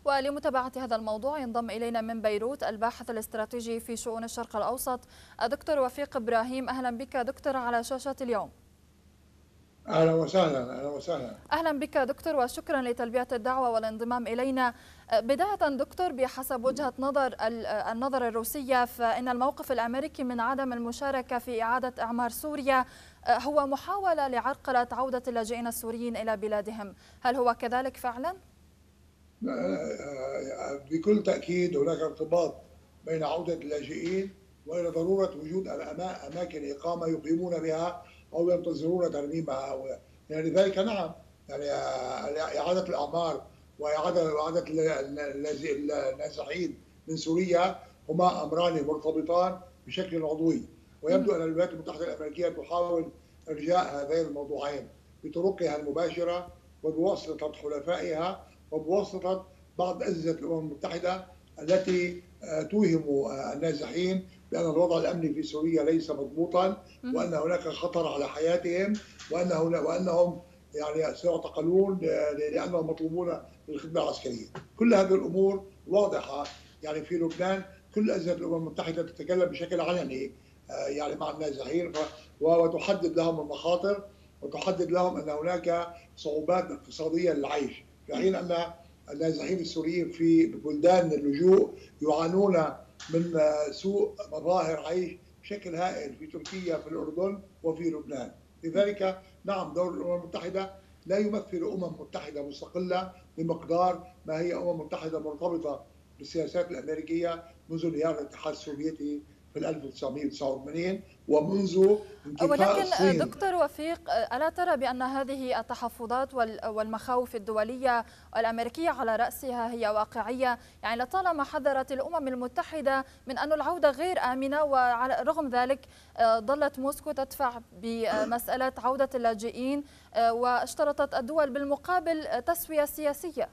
ولمتابعة هذا الموضوع ينضم إلينا من بيروت الباحث الاستراتيجي في شؤون الشرق الأوسط دكتور وفيق إبراهيم. أهلا بك دكتور على شاشة اليوم. اهلا وسهلا اهلا وسهلا. أهلا بك دكتور وشكرا لتلبية الدعوة والانضمام إلينا. بداية دكتور، بحسب وجهة النظر الروسية، فإن الموقف الأمريكي من عدم المشاركة في إعادة إعمار سوريا هو محاولة لعرقلة عودة اللاجئين السوريين إلى بلادهم، هل هو كذلك فعلا؟ بكل تأكيد هناك ارتباط بين عودة اللاجئين وإلى ضرورة وجود أماكن إقامة يقيمون بها أو ينتظرون ترميمها، يعني ذلك نعم، يعني إعادة الأعمار وإعادة النازحين من سوريا هما أمران مرتبطان بشكل عضوي، ويبدو أن الولايات المتحدة الأمريكية تحاول إرجاء هذين الموضوعين بطرقها المباشرة وبواسطة حلفائها وبواسطة بعض أجهزة الأمم المتحدة التي توهم النازحين بأن الوضع الأمني في سوريا ليس مضبوطا، وأن هناك خطر على حياتهم، وأنهم يعني سيعتقلون لأنهم مطلوبون للخدمة العسكرية. كل هذه الأمور واضحة، يعني في لبنان كل أجهزة الأمم المتحدة تتكلم بشكل علني يعني مع النازحين وتحدد لهم المخاطر وتحدد لهم أن هناك صعوبات اقتصادية للعيش، في حين أن النازحين السوريين في بلدان اللجوء يعانون من سوء مظاهر عيش بشكل هائل في تركيا، في الأردن، وفي لبنان. لذلك نعم، دور الأمم المتحدة لا يمثل متحدة مستقلة بمقدار ما هي متحدة مرتبطة بالسياسات الأمريكية منذ انهيار الاتحاد السوفيتي في 1989 ومنذ انكفاء ولكن الصين. دكتور وفيق، ألا ترى بأن هذه التحفظات والمخاوف الدولية والأمريكية على رأسها هي واقعية؟ يعني لطالما حذرت الأمم المتحدة من أن العودة غير آمنة، وعلى رغم ذلك ظلت موسكو تدفع بمسألة عودة اللاجئين، واشترطت الدول بالمقابل تسوية سياسية.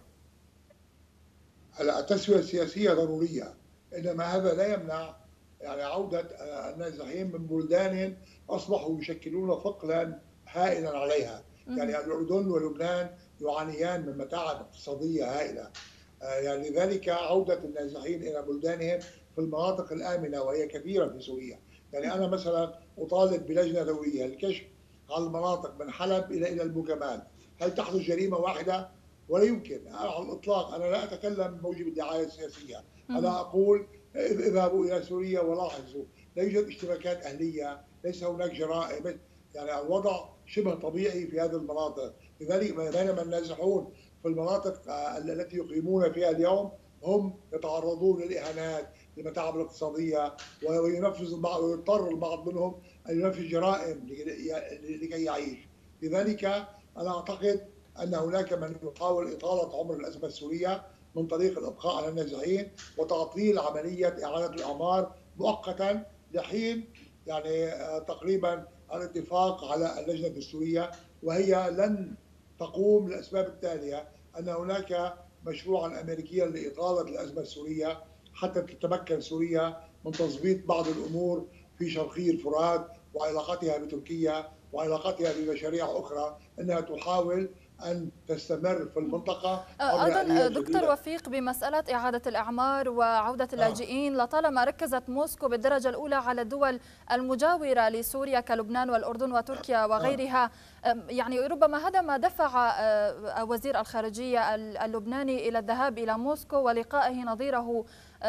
التسوية السياسية ضرورية، إنما هذا لا يمنع يعني عودة النازحين من بلدان أصبحوا يشكلون ثقلا هائلا عليها. يعني الأردن ولبنان يعانيان من متاعب اقتصادية هائلة، يعني لذلك عودة النازحين إلى بلدانهم في المناطق الآمنة وهي كثيرة في سوريا. يعني أنا مثلا أطالب بلجنة دولية للكشف على المناطق من حلب إلى البوكمال، هل تحدث جريمة واحدة؟ ولا يمكن على الإطلاق. أنا لا أتكلم بموجب الدعاية السياسية، أنا أقول اذهبوا إلى سوريا ولاحظوا لا يوجد اشتباكات أهلية، ليس هناك جرائم، يعني الوضع شبه طبيعي في هذه المناطق. لذلك بينما النازحون في المناطق التي يقيمون فيها اليوم هم يتعرضون للإهانات، للمتاعب الاقتصادية، وينفذ البعض ويضطر البعض منهم أن ينفذ جرائم لكي يعيش. لذلك أنا أعتقد أن هناك من يحاول إطالة عمر الأزمة السورية من طريق الإبقاء على النازحين وتعطيل عملية إعادة الأعمار مؤقتا لحين يعني تقريبا الاتفاق على اللجنة الدستورية، وهي لن تقوم للأسباب التالية: أن هناك مشروعا أمريكيا لإطالة الأزمة السورية حتى تتمكن سوريا من تضبيط بعض الأمور في شرقي الفرات وعلاقتها بتركيا وعلاقتها بمشاريع أخرى، أنها تحاول أن تستمر في المنطقة عبر أيضا آليات دكتور جديدة. وفيق، بمسألة إعادة الأعمار وعودة اللاجئين، لطالما ركزت موسكو بالدرجة الأولى على الدول المجاورة لسوريا كلبنان والأردن وتركيا وغيرها، يعني ربما هذا ما دفع وزير الخارجية اللبناني إلى الذهاب إلى موسكو ولقائه نظيره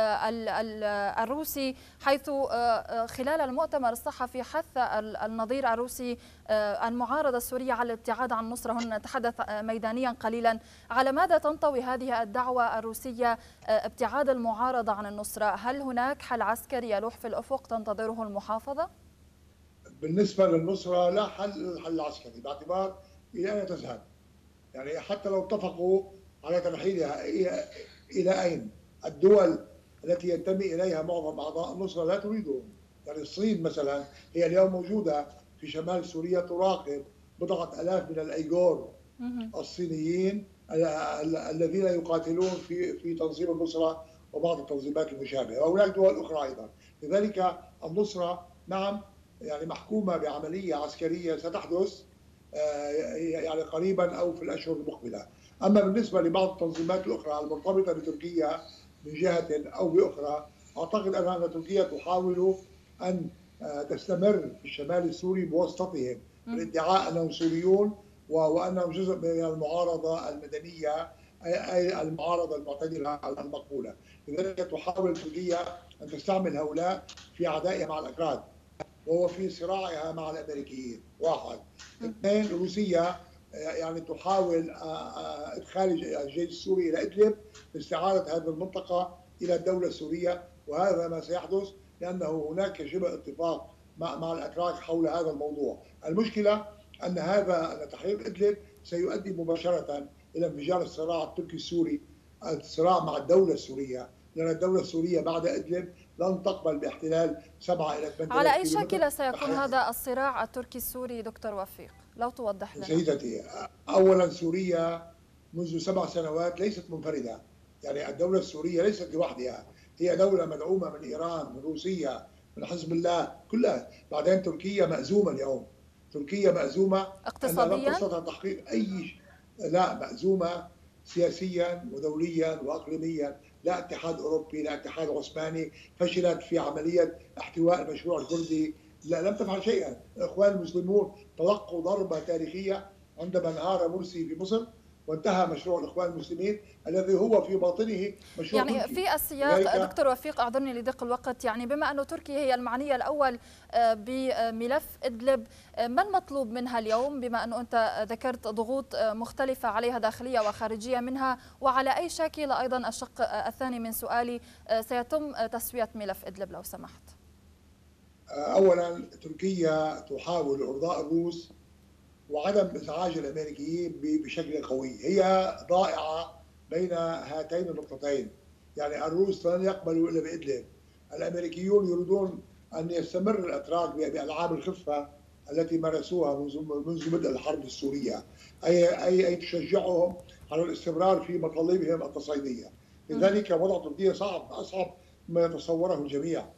الروسي، حيث خلال المؤتمر الصحفي حث النظير الروسي المعارضة السورية على الابتعاد عن النصرة. هنا نتحدث ميدانيا قليلا، على ماذا تنطوي هذه الدعوة الروسية ابتعاد المعارضة عن النصرة؟ هل هناك حل عسكري يلوح في الأفق تنتظره المحافظة؟ بالنسبة للنصرة لا حل عسكري، باعتبار إلى أين تذهب. يعني حتى لو اتفقوا على ترحيلها إلى أين؟ الدول التي ينتمي إليها معظم أعضاء النصرة لا تريدهم. يعني الصين مثلا هي اليوم موجودة في شمال سوريا تراقب بضعة آلاف من الأيغور الصينيين الذين يقاتلون في تنظيم النصرة وبعض التنظيمات المشابهة، وهناك دول أخرى أيضا. لذلك النصرة نعم يعني محكومة بعملية عسكرية ستحدث يعني قريبا أو في الأشهر المقبلة. أما بالنسبة لبعض التنظيمات الأخرى المرتبطة بتركيا من جهة أو بأخرى، أعتقد أن تركيا تحاول أن تستمر في الشمال السوري بواسطتهم الادعاء أنهم سوريون وأنهم جزء من المعارضة المدنية، أي المعارضة المعتدلة المقبولة. لذلك تحاول تركيا أن تستعمل هؤلاء في عدائها مع الأكراد، وهو في صراعها مع الامريكيين. واحد. اثنين، روسيا يعني تحاول ادخال الجيش السوري الى ادلب لاستعاده هذه المنطقه الى الدوله السوريه، وهذا ما سيحدث لانه هناك شبه اتفاق مع الاتراك حول هذا الموضوع. المشكله ان تحرير ادلب سيؤدي مباشره الى انفجار الصراع التركي السوري، الصراع مع الدوله السوريه، لأن الدولة السورية بعد إدلب لن تقبل باحتلال 7 إلى 8 على أي كيلومتر. شكل سيكون هذا الصراع التركي السوري دكتور وفيق؟ لو توضح لنا. سيدتي، أولا سوريا منذ 7 سنوات ليست منفردة، يعني الدولة السورية ليست لوحدها، هي دولة مدعومة من إيران، من روسيا، من حزب الله كلها. بعدين تركيا مأزومة اليوم، تركيا مأزومة أنها لم تستطع تحقيق لا، مأزومة سياسيا ودوليا وإقليميا، لا اتحاد أوروبي، لا اتحاد عثماني، فشلت في عملية احتواء المشروع الكردي، لا لم تفعل شيئا. الإخوان المسلمون تلقوا ضربة تاريخية عندما انهار مرسي في مصر، وانتهى مشروع الإخوان المسلمين الذي هو في باطنه مشروع يعني تركي. في السياق دكتور وفيق، أعذرني لضيق الوقت، يعني بما أن تركيا هي المعنية الأول بملف إدلب، ما المطلوب منها اليوم بما أنه أنت ذكرت ضغوط مختلفة عليها داخلية وخارجية منها، وعلى أي شكل أيضا الشق الثاني من سؤالي سيتم تسوية ملف إدلب لو سمحت؟ أولا تركيا تحاول إرضاء الروس وعدم إزعاج الأمريكيين بشكل قوي، هي ضائعة بين هاتين النقطتين. يعني الروس لن يقبلوا إلا بإدلب، الأمريكيون يريدون أن يستمر الأتراك بألعاب الخفة التي مارسوها منذ بدء الحرب السورية، أي تشجعهم على الاستمرار في مطالبهم التصعيدية. لذلك وضع تركيا صعب، أصعب ما يتصوره الجميع.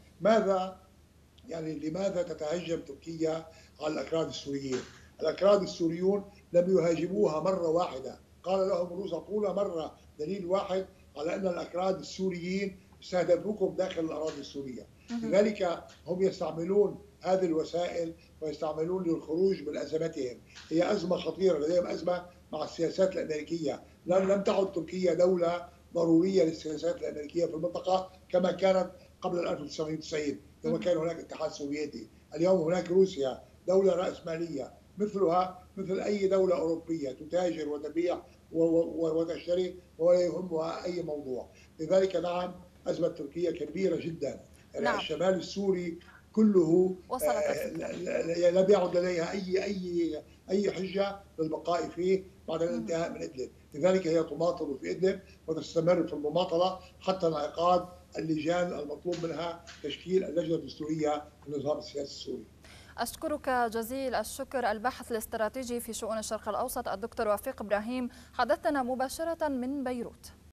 لماذا تتهجم تركيا على الأكراد السوريين؟ الأكراد السوريون لم يهاجموها مرة واحدة، قال لهم الروس اعطونا مرة دليل واحد على أن الأكراد السوريين استهدفوكم داخل الأراضي السورية. لذلك هم يستعملون هذه الوسائل ويستعملون للخروج من أزمتهم. هي أزمة خطيرة، لديهم أزمة مع السياسات الأمريكية. لم تعد تركيا دولة ضرورية للسياسات الأمريكية في المنطقة كما كانت قبل 1990 لما كان هناك اتحاد سوفيتي. اليوم هناك روسيا، دولة رأسمالية مثلها مثل أي دولة أوروبية، تتاجر وتبيع وتشتري ولا يهمها أي موضوع. لذلك نعم، أزمة تركيا كبيرة جدا. يعني نعم. الشمال السوري كله لم يعد لديها أي حجة للبقاء فيه بعد الانتهاء من إدلب. لذلك هي تماطل في إدلب وتستمر في المماطلة حتى انعقاد اللجان المطلوب منها تشكيل اللجنة الدستورية للنظام السياسي السوري. أشكرك جزيل الشكر الباحث الاستراتيجي في شؤون الشرق الأوسط الدكتور وفيق إبراهيم، حدثنا مباشرة من بيروت.